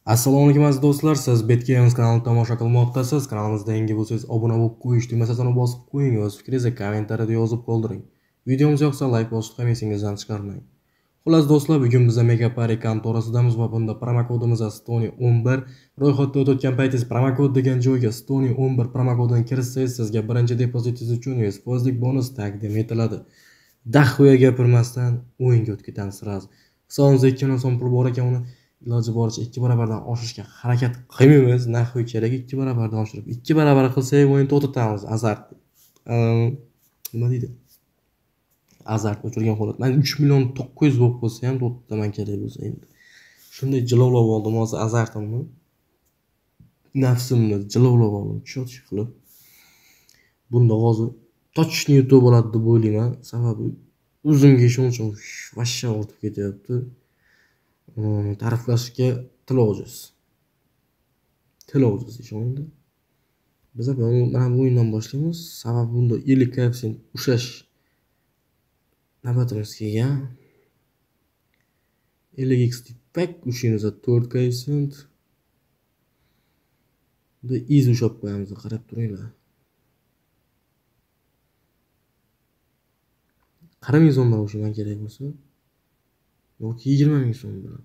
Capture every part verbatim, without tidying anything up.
Assalomu alaykum aziz do'stlar, siz Betgames kanalini tomosha qilmoqdasiz. Kanalimizda yangi bo'lsangiz obuna bo'lib qo'yish tugmasini bosib qo'ying, o'z fikringizni kommentariyada yozib qoldiring. Videomiz yoqsa like bosib ham esingizdan chiqarmang. Xullas do'stlar, bugun biz Mega Pari kontorasidamiz va bunda promokodimiz Stony o'n bir. Ro'yxatda o'tayotgan paytingiz promokod degan joyga Stony o'n bir promokodini kiritsangiz, sizga birinchi depozitingiz uchun yuz foiz bonus taqdim etiladi. Daxuya gapirmasdan o'yinga o'tib ketamiz sirasi. Hisobimizda ikki million so'm pul bor ekan, uni iloji boricha ikki barobardan oshirishga harakat qilmaymiz. Naxuy kerak ikki barobardan oshirib, ikki barobar qilsak o'yin to'xtatamiz. Azart. Nima deydi? Azart o'chirgan holat. Men uch million to'qqiz yuz bo'lib qolsa ham to'xtataman kerak bo'lsa endi. Shunday jilovlab oldim hozir azartimni. Nafsimni jilovlab oldim, cho'ch qilib. Bunda hozir точно YouTube bo'ladi deb o'ylayman. Sababi o'zimga ishonchim vashsha ortib ketyapti. Ta'riflashga til ojiz. Til ojiz ishoningda. Biz mana bu o'yindan boshlaymiz. Sababi bunda ellik koeffitsient ushlash navbatimiz kelgan. ellik x pak ushlaymiz to'rt koeffitsient. Bunda iz ushab qo'yamiz, qarab turinglar. qirq ming so'm bilan ushlayman kerak bo'lsa. Yoki yigirma ming so'm bilan.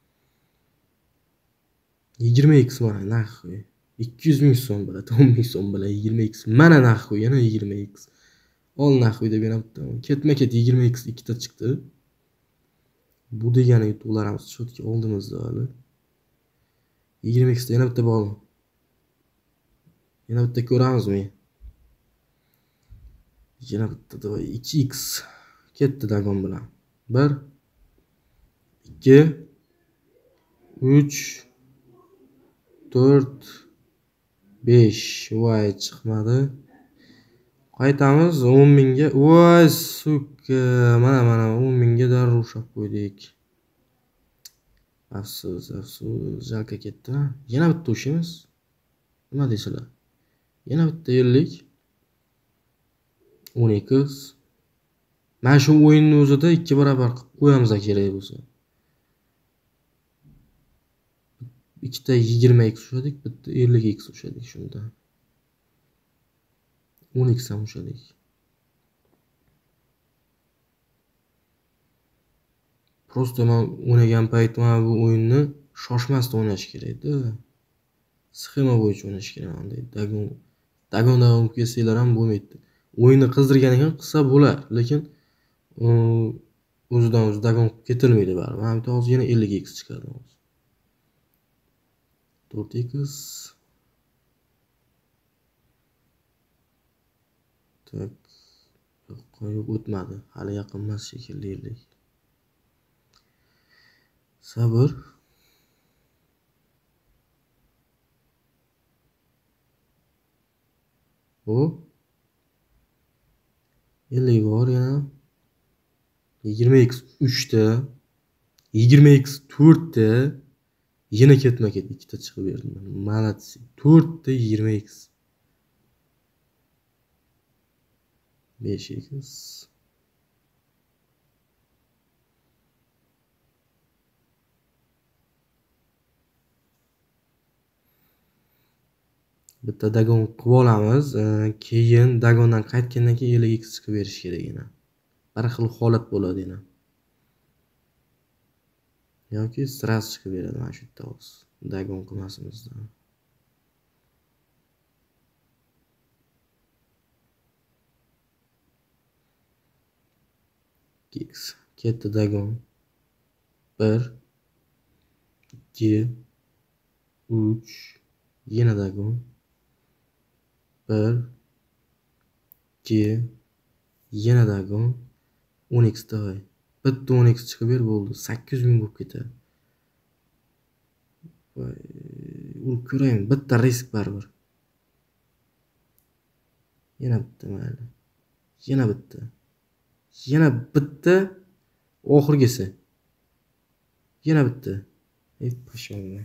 yigirma x mana naxuy. ikki yuz ming so'm bilan, o'n ming so'm bilan yigirma x. Mana naxuy, yana yigirma x. Ol naxuy deb yana bitta. Ketma-ket yigirma x ikkita chiqdi. Bu degani yutuqlarimiz shotga oldimizda hali. yigirma x da yana bitta bor. Yana bitta ko'ramizmi? Yana bitta da ikki x ketdi dagon bilan. bir ikki uch to'rt besh. Voy chiqmadi. Qaytamiz o'n mingga. Voy suka, mana mana o'n mingga darrov ushab qo'ydik. Afsus, afsus, jalka ketdi. Yana bitta ushimiz. Nima deysizlar? Yana bitta ellik. o'n ikki. Mana shu o'yinni o'zida ikki barobar qilib qo'yamiz kerak bo'lsa. Ikkita yigirma x ushadik, bitta ellik x ushadik shunda. o'n x ham ushadik. Prosta men o'ynagan paytim mana bu o'yinni shoshmasdan o'ynash kerak-da. Sxema bo'yicha o'ynash kerak menda. Dagon dagon dagon kelsanglar ham bo'lmaydi. O'yinni qizdirganiga qilsa bo'lar, lekin o'zidan o'zi dagon ketilmaydi baribir. Mana bitta hozir yana ellik x chiqadi hozir. to'rt x tak yo'q o'tmadi. Hali yaqin emas shekilli ellik. Sabr. Bu ellik bor yana. yigirma x uch ta. yigirma x to'rt ta. Yana ketma-ket ikkita chiqib berdi. Malatsi. to'rt ta yigirma x. besh x. Bitta dagon qilib olamiz. Keyin dagondan qaytgandan keyin ellik x chiqib berish kerak yana. Bir xil holat bo'ladi yana. Yoki stras chiqib beradi mana shu yerda hozir. Dagon qilmasimizda. X ketdi dagon. bir ikki uch yana dagon. bir ikki yana dagon. o'n x davay. Bitta o'n x chiqib ber bo'ldi. sakkiz ming bo'lib ketadi. Voy, urib ko'raymi? Bitta risk baribir. Yana bitta mayli. Yana bitta. Yana bitta oxirgisi. Yana bitta. Ey pashonlar.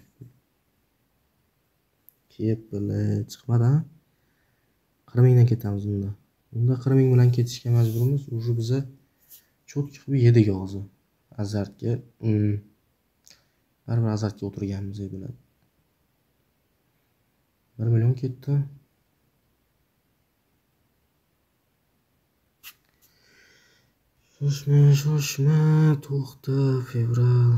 Kep bilan chiqmadi ha? qirq mingdan ketamiz bunda. Bunda qirq ming bilan ketishga majburmiz. Уже biza cho'tki qilib yedik hozir. Azartga. Baribir azartga o'tirganimiz biladi. bir million ketdi. Shoshma, shoshma, to'xta, fevral.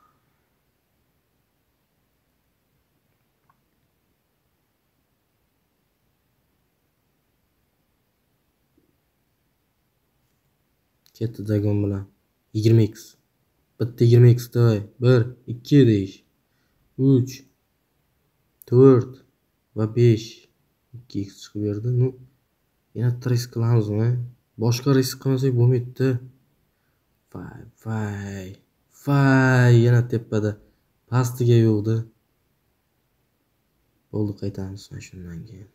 Ketdi dagon bilan. yigirma x. Bitta yigirma x to'y. bir, ikki deyish. uch, to'rt va besh. ikki x chiqib berdi. Nu yana risk qilamizmi? Boshqa risk qilmasak bo'lmaydi. Vay, vay. Vay, yana tepada. Pastiga yo'qdi. Bo'ldi, qaytamiz shundan keyin.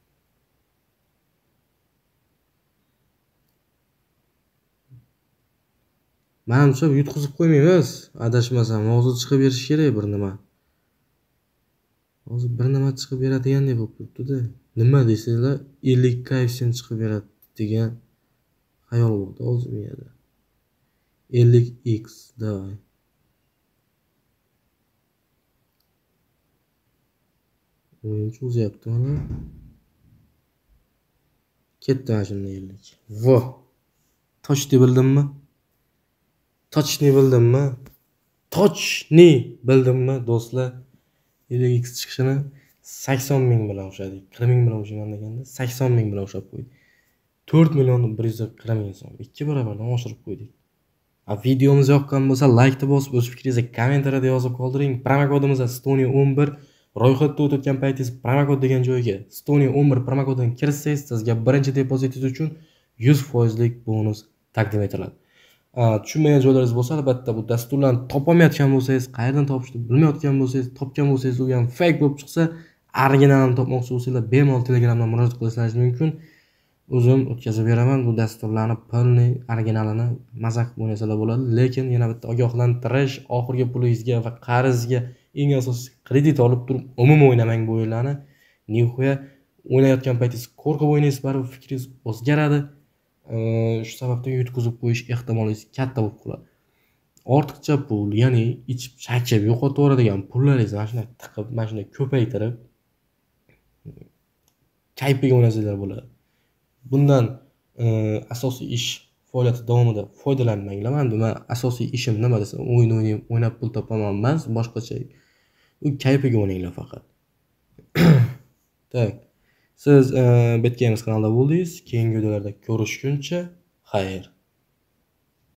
Menimcha yutqizib qo'ymaymiz. Adashmasam, hozir chiqib berish kerak bir nima. Hozir bir nima chiqib beradigandek bo'lib turibdi-da. Nima deysizlar, ellik koeffitsient chiqib beradi degan xayol bo'ldi hozir miyada. ellik x davay. O'yin cho'zyapti mana. Ketdi mana shunda ellik. Vo. Tochni bildimmi? Tochni bildimmi? Tochni bildimmi do'stlar? ellik x chiqishini sakson ming bilan o'xshadik. qirq ming bilan o'xshagan deganda sakson ming bilan o'xshab qo'ydik. to'rt million bir yuz qirq ming so'm. ikki barobardan oshirib qo'ydik. A videomiz yoqqan bo'lsa, like bosib, o'z fikringizni kommentariyada yozib qoldiring. Promokodimiz Stoniya o'n bir. Ro'yxatda o'tgan paytingiz promokod degan joyga Stoniya o'n bir promokodidan kirsangiz, sizga birinchi depozitingiz uchun yuz foiz lik bonus taqdim etiladi. Tushunmagan joylaringiz bo'lsa, albatta bu dasturlarni topolmayotgan bo'lsangiz, qayerdan topishni bilmayotgan bo'lsangiz, topgan bo'lsangiz, u ham fake bo'lib chiqsa, originalini topmoqchi bo'lsanglar, bemalol Telegramdan murojaat qilishingiz mumkin. O'zim o'tkazib beraman bu dasturlarni, polni originalini mazaq bo'lmasalar bo'ladi, lekin yana bitta ogohlantirish, oxirgi pulingizga va qarzga eng asosiy kredit olib turib umuman o'ynamang bu o'yinlarni. Nihoya o'ynayotgan paytingiz qo'rqib o'ynaysiz, baribir fikringiz o'zgaradi. Shu sababdan yutqizib qo'yish ehtimoliniz katta bo'lib qoladi. Ortiqcha pul, ya'ni ichib chakib yo'qotaveradigan pullaringizni mana shunday tiqib, mana shunday ko'paytirib kayfiga o'ynasanglar bo'ladi. Bundan asosiy ish faoliyati davomida foydalanmanglar. Men asosiy ishim nima desam, o'yin o'ynab, o'ynab pul topaman emas, boshqacha. U kayfiga o'ynanglar faqat. Tak. Siz BetGamers kanalida bo'ldingiz. Keyingi videolarda ko'rishguncha, xayr.